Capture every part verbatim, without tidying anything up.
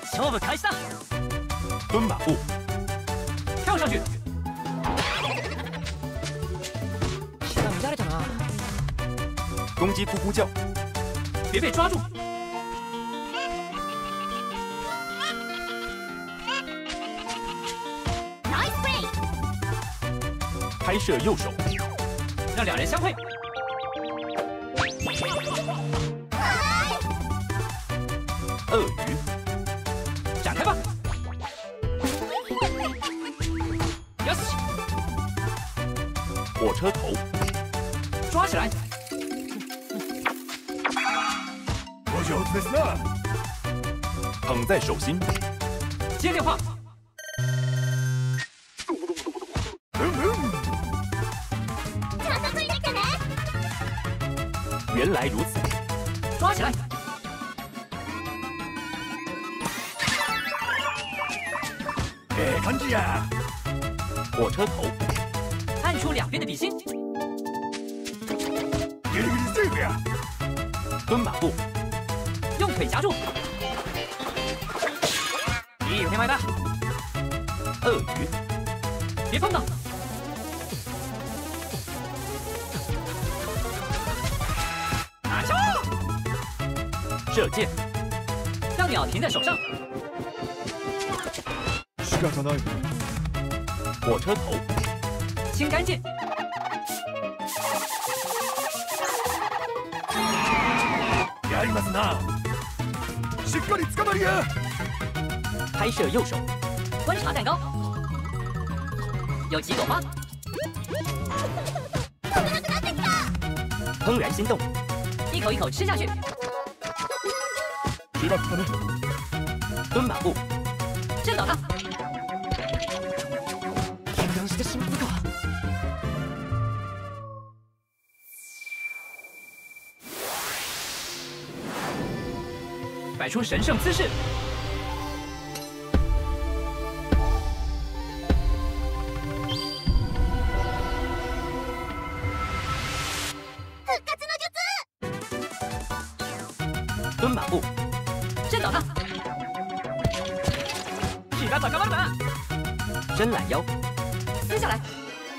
勝負開始だ。 蹲马步， 跳上去。 気が乱れたな。 公鸡咕咕叫， 别被抓住。 拍摄右手， 让两人相会。 鳄鱼， 展开吧。よし， 火车头， 抓起来。 お上手ですな。 捧在手心， 接电话。 原来如此， 抓起来。 ええ感じや。 火车头， 按出两边的底薪。 ギリギリセーフや。 蹲马步， 用腿夹住。一天买的。 鳄鱼， 别碰到。拿球。 射箭， 让鸟停在手上。 仕方ない。 火车头， 清干净。 やりますな。しっかり捕まりや。 拍摄右手， 观察蛋糕。有几朵花。 怦然心动， 一口一口吃下去。 しまったね。 蹲马步， 震倒它。 混乱してしまったか。 摆出神圣姿势。 蹲马步， 震倒它。気が高まるな。 伸懒腰， 撕下来。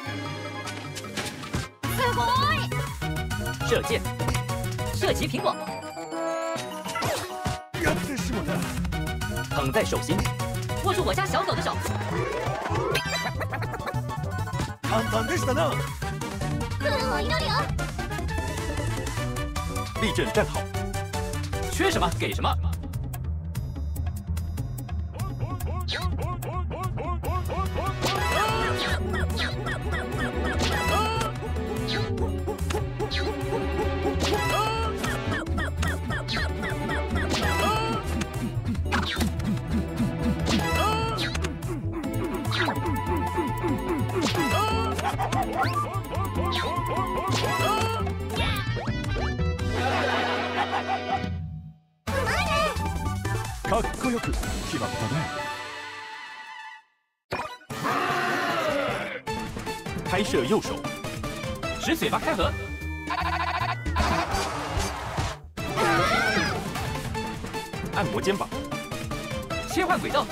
すごい。 射箭， 射击苹果。 やってしもた。 捧在手心， 握住我家小狗的手。 簡単でしたな。 運を祈るよ。 立正站好， 缺什么给什么。 かっこよく決まったね。 拍摄右手， 使嘴巴开合。 按摩肩膀， 切换轨道。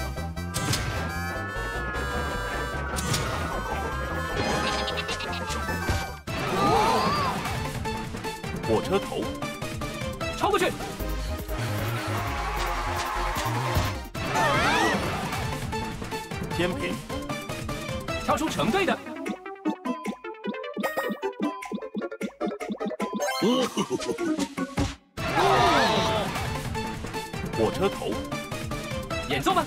火车头， 超过去。 天平， 挑出成对的。 火车头， 演奏吧。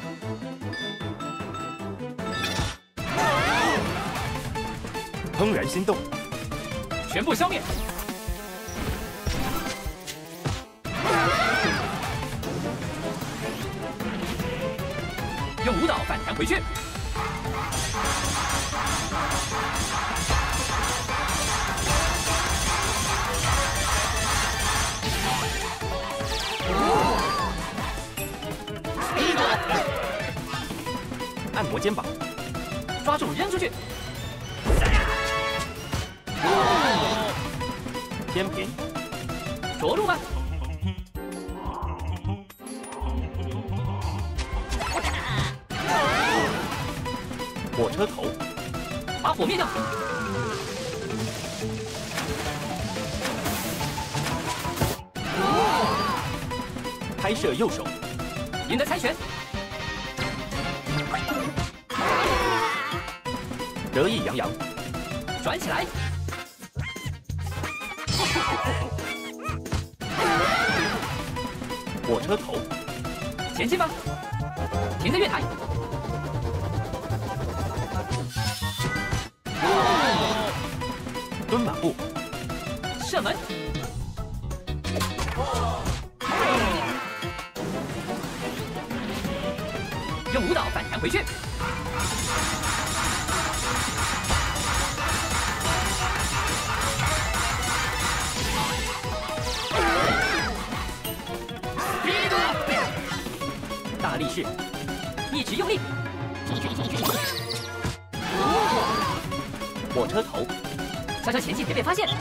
怦然心动， 全部消灭。用舞蹈反弹回去。 按摩肩膀， 抓住扔出去。 天平， 着陆吧。 火车头， 把火灭掉。 拍摄右手， 赢得猜拳。 得意洋洋， 转起来。 火车头， 前进吧。停在月台。 蹲马步， 射门。用舞蹈反弹回去。 大力士， 一直用力。 火车头， 悄悄前进，别被发现。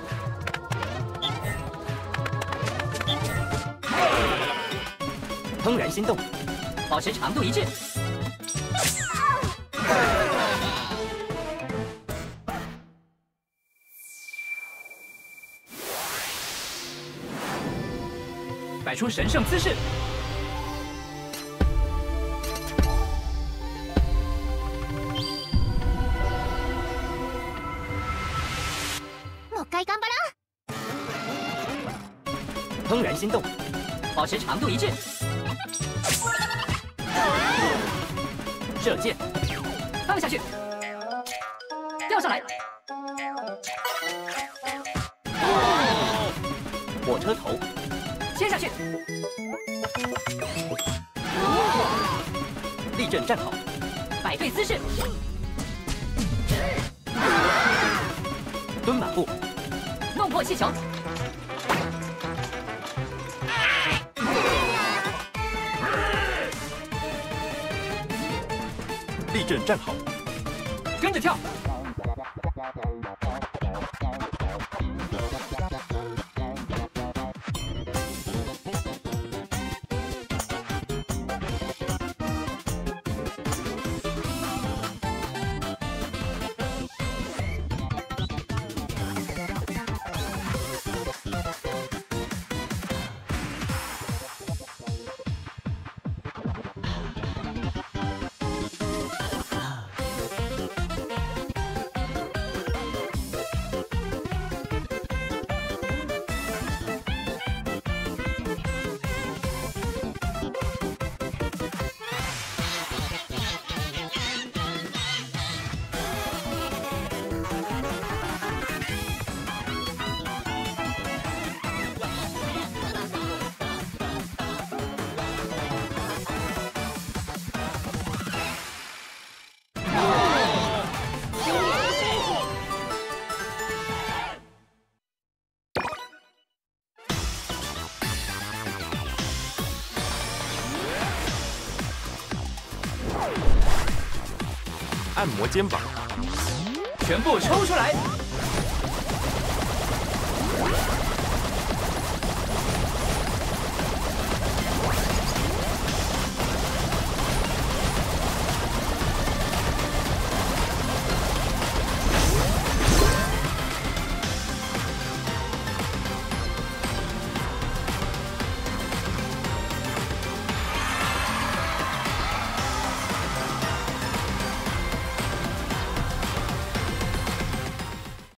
怦然心动， 保持长度一致。摆出神圣姿势。 もう一回頑張ら怦然心动， 保持长度一致。 射箭， 放下去，吊上来。 火车头， 切下去。 立正站好， 摆对姿势。 蹲马步， 弄破气球。 立正站好， 跟着跳。 按摩肩膀， 全部抽出来。